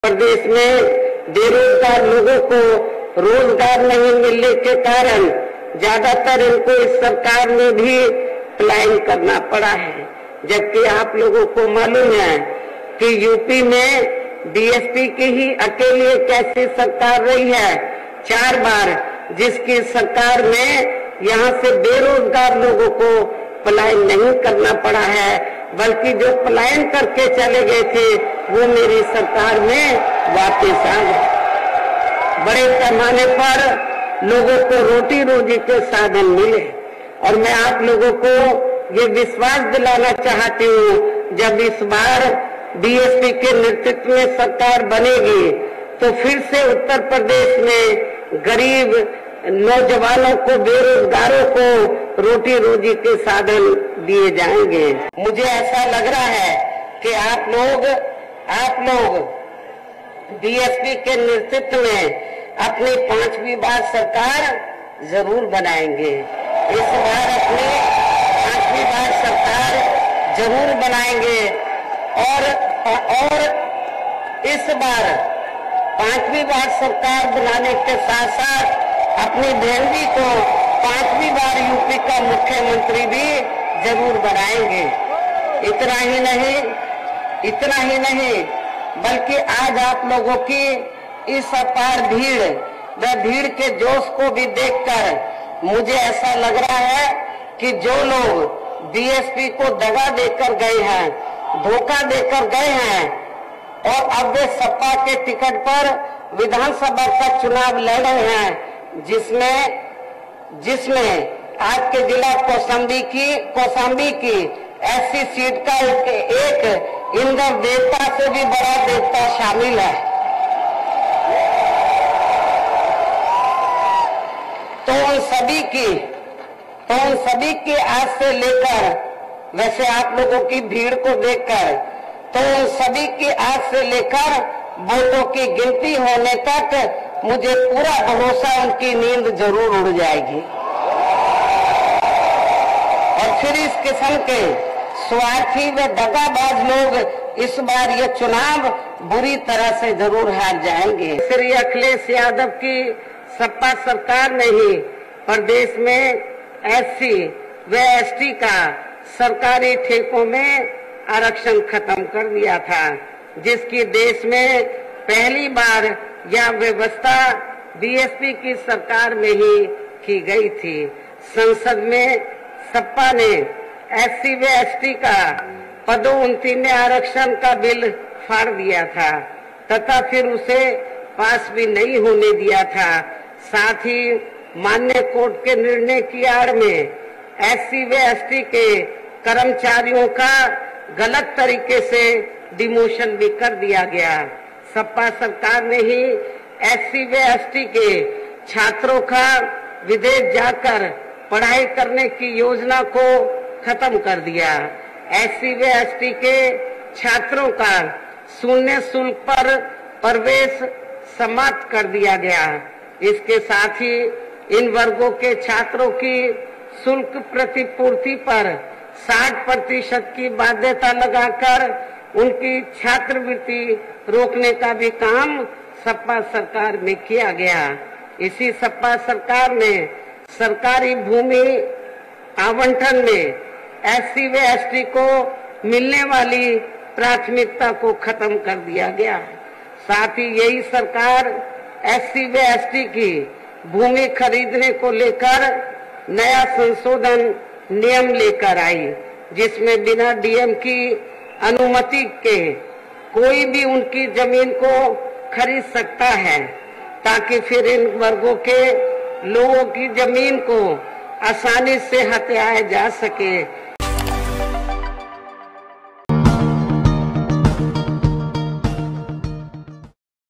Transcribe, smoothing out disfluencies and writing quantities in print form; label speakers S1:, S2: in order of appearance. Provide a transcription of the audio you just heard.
S1: प्रदेश में बेरोजगार लोगों को रोजगार नहीं मिलने के कारण ज्यादातर इनको इस सरकार में भी पलायन करना पड़ा है। जबकि आप लोगों को मालूम है कि यूपी में बीएसपी की ही अकेली एक ऐसी सरकार रही है 4 बार, जिसकी सरकार में यहाँ से बेरोजगार लोगों को पलायन नहीं करना पड़ा है, बल्कि जो पलायन करके चले गए थे वो मेरी सरकार में वापस आ गए। बड़े पैमाने पर लोगों को रोटी रोजी के साधन मिले और मैं आप लोगों को ये विश्वास दिलाना चाहती हूँ, जब इस बार बीएसपी के नेतृत्व में सरकार बनेगी तो फिर से उत्तर प्रदेश में गरीब नौजवानों को, बेरोजगारों को रोटी रोजी के साधन दिए जाएंगे। मुझे ऐसा लग रहा है कि आप लोग बीएसपी के नेतृत्व में अपनी 5वीं बार सरकार जरूर बनाएंगे। इस बार अपनी 5वीं बार सरकार जरूर बनाएंगे और इस बार 5वीं बार सरकार बनाने के साथ साथ अपनी बहन जी को 5वीं बार यूपी का मुख्यमंत्री भी जरूर बनाएंगे। इतना ही नहीं बल्कि आज आप लोगों की इस अपार भीड़ व भीड़ के जोश को भी देखकर मुझे ऐसा लग रहा है कि जो लोग बीएसपी को दगा देकर गए हैं, धोखा देकर गए हैं और अब वे सपा के टिकट पर विधानसभा का चुनाव लड़ रहे हैं, जिसमें आपके जिला कौशाम्बी की ऐसी सीट का एक इंद्र देवता से भी बड़ा देवता शामिल है। तो उन सभी की आज से लेकर, वैसे आप लोगों की भीड़ को देखकर, तो उन सभी की आज से लेकर वोटों की गिनती होने तक मुझे पूरा भरोसा उनकी नींद जरूर उड़ जाएगी और फिर इस किस्म के स्वार्थी व दगाबाज लोग इस बार ये चुनाव बुरी तरह से जरूर हार जाएंगे। श्री अखिलेश यादव की सपा सरकार ने ही प्रदेश में एससी व एसटी का सरकारी ठेकों में आरक्षण खत्म कर दिया था, जिसकी देश में पहली बार यह व्यवस्था बीएसपी की सरकार में ही की गई थी। संसद में सपा ने एससी व एसटी का पदोन्नति में आरक्षण का बिल फाड़ दिया था तथा फिर उसे पास भी नहीं होने दिया था। साथ ही मान्य कोर्ट के निर्णय की आड़ में एससी व एसटी के कर्मचारियों का गलत तरीके से डिमोशन भी कर दिया गया। सपा सरकार ने ही एससी व एसटी के छात्रों का विदेश जाकर पढ़ाई करने की योजना को खत्म कर दिया। एससी व एसटी के छात्रों का शून्य शुल्क पर प्रवेश समाप्त कर दिया गया। इसके साथ ही इन वर्गों के छात्रों की शुल्क प्रतिपूर्ति पर 60% की बाध्यता लगाकर उनकी छात्रवृत्ति रोकने का भी काम सपा सरकार में किया गया। इसी सपा सरकार ने सरकारी भूमि आवंटन में एससी व एसटी को मिलने वाली प्राथमिकता को खत्म कर दिया गया। साथ ही यही सरकार एससी व एसटी की भूमि खरीदने को लेकर नया संशोधन नियम लेकर आई, जिसमें बिना डीएम की अनुमति के कोई भी उनकी जमीन को खरीद सकता है, ताकि फिर इन वर्गों के लोगों की जमीन को आसानी से हथियाया जा सके।